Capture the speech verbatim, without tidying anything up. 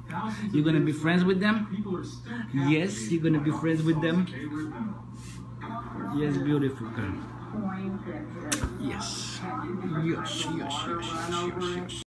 You're gonna be friends with them? Yes, you're gonna be friends with them? Yes, beautiful girl. Yes. Yes, yes, yes, yes, yes, yes.